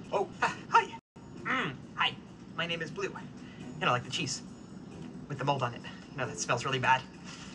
Oh, hi. Hi. My name is Blue. You know, like the cheese with the mold on it. You know, that smells really bad.